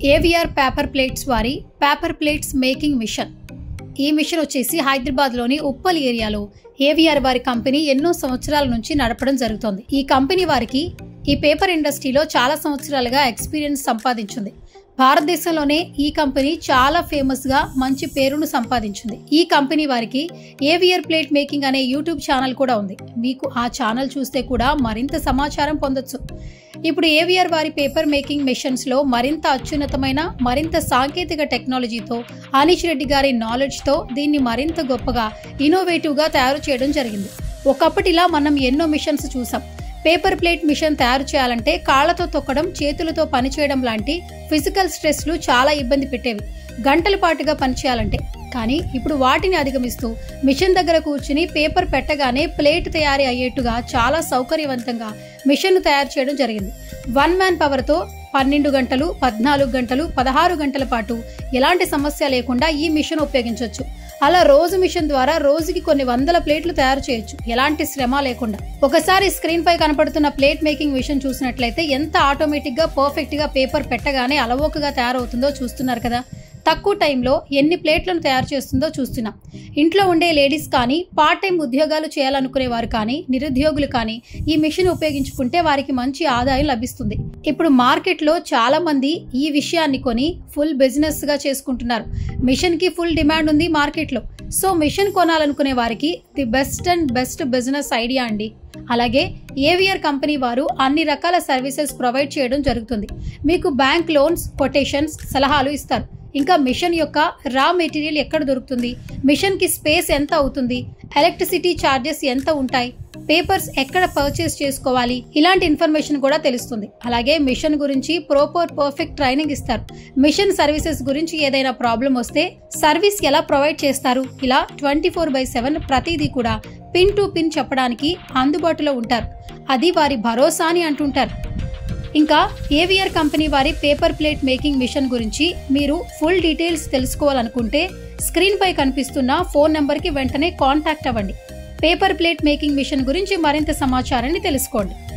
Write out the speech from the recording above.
AVR paper plates వారి paper plates making machine. ఈ machine వచ్చేసి హైదరాబాద్లోని ఉప్పల్ ఏరియాలో ఏవిఆర్ వారి కంపెనీ ఎన్నో సంవత్సరాల నుంచి నడపడం జరుగుతోంది. ఈ కంపెనీ వారికి ఈ పేపర్ ఇండస్ట్రీలో చాలా సంవత్సరాలుగా ఎక్స్పీరియన్స్ సంపాదించింది. భారతదేశంలోనే ఈ కంపెనీ చాలా ఫేమస్ గా మంచి పేరును సంపాదించింది. ఈ కంపెనీ వారికి ఏవిఆర్ ప్లేట్ మేకింగ్ అనే యూట్యూబ్ ఛానల్ కూడా ఉంది. మీకు ఆ ఛానల్ చూస్తే కూడా మరింత సమాచారం పొందొచ్చు. ఇప్పుడు ఏవిఆర్ వారి పేపర్ మేకింగ్ మిషన్స్ లో మరింత అత్యున్నతమైన మరింత సాంకేతిక టెక్నాలజీతో అనీష్ రెడ్డి గారి నాలెడ్జ్ తో దీన్ని మరింత గొప్పగా ఇన్నోవేటివ్ గా తయారు చేయడం జరిగింది. ఒకప్పటిలా మనం ఎన్నో మిషన్స్ చూసాం. పేపర్ ప్లేట్ మిషన్ తయారు చేయాలంటే కాళ్లతో తొక్కడం, చేతులతో పనిచేయడం లాంటి ఫిజికల్ స్ట్రెస్లు చాలా ఇబ్బంది పెట్టేవి, గంటల పాటుగా పనిచేయాలంటే. కానీ ఇప్పుడు వాటిని అధిగమిస్తూ మిషన్ దగ్గర కూర్చుని పేపర్ పెట్టగానే ప్లేట్ తయారీ అయ్యేట్టుగా చాలా సౌకర్యవంతంగా మిషన్ తయారు చేయడం జరిగింది. 1 man పవర్తో 12 గంటలు, 14 గంటలు, 16 గంటల పాటు ఎలాంటి సమస్య లేకుండా ఈ మిషన్ ఉపయోగించవచ్చు. అలా రోజు మిషన్ ద్వారా రోజుకి కొన్ని వందల ప్లేట్లు తయారు చేయొచ్చు, ఎలాంటి శ్రమ లేకుండా. ఒకసారి స్క్రీన్ పై కనపడుతున్న ప్లేట్ మేకింగ్ మిషన్ చూసినట్లయితే ఎంత ఆటోమేటిక్ గా పర్ఫెక్ట్ గా పేపర్ పెట్టగానే అలవోకగా తయారవుతుందో చూస్తున్నారు కదా. తక్కువ టైంలో ఎన్ని ప్లేట్లను తయారు చేస్తుందో చూస్తున్నాం. ఇంట్లో ఉండే లేడీస్ కానీ, పార్ట్ టైం ఉద్యోగాలు చేయాలనుకునే వారు కానీ, నిరుద్యోగులు కానీ ఈ మిషన్ ఉపయోగించుకుంటే వారికి మంచి ఆదాయం లభిస్తుంది. ఇప్పుడు మార్కెట్లో చాలా మంది ఈ విషయాన్ని కొని ఫుల్ బిజినెస్ గా చేసుకుంటున్నారు. మిషన్ కి ఫుల్ డిమాండ్ ఉంది మార్కెట్లో. సో మిషన్ కొనాలనుకునే వారికి ది బెస్ట్ బిజినెస్ ఐడియా అండి. అలాగే ఏవిఆర్ కంపెనీ వారు అన్ని రకాల సర్వీసెస్ ప్రొవైడ్ చేయడం జరుగుతుంది. మీకు బ్యాంక్ లోన్స్, కొటేషన్స్, సలహాలు ఇస్తారు. ఇంకా మిషన్ యొక్క రా మెటీరియల్ ఎక్కడ దొరుకుతుంది, మిషన్ కి స్పేస్ ఎంత అవుతుంది, ఎలక్ట్రిసిటీ ఛార్జెస్ ఎంత ఉంటాయి, పేపర్స్ ఎక్కడ పర్చేస్ చేసుకోవాలి, ఇలాంటి ఇన్ఫర్మేషన్ కూడా తెలుస్తుంది. అలాగే మిషన్ గురించి పర్ఫెక్ట్ ట్రైనింగ్ ఇస్తారు. మిషన్ సర్వీసెస్ గురించి ఏదైనా ప్రాబ్లం వస్తే సర్వీస్ ఎలా ప్రొవైడ్ చేస్తారు, ఇలా 24/7 ప్రతిదీ కూడా పిన్ టు పిన్ చెప్పడానికి అందుబాటులో ఉంటారు. అది వారి భరోసా అని అంటుంటారు. ఇంకా ఏవిఆర్ కంపెనీ వారి పేపర్ ప్లేట్ మేకింగ్ మిషన్ గురించి మీరు ఫుల్ డీటెయిల్స్ తెలుసుకోవాలనుకుంటే స్క్రీన్ పై కనిపిస్తున్న ఫోన్ నెంబర్ కి వెంటనే కాంటాక్ట్ అవ్వండి. పేపర్ ప్లేట్ మేకింగ్ మిషన్ గురించి మరింత సమాచారాన్ని తెలుసుకోండి.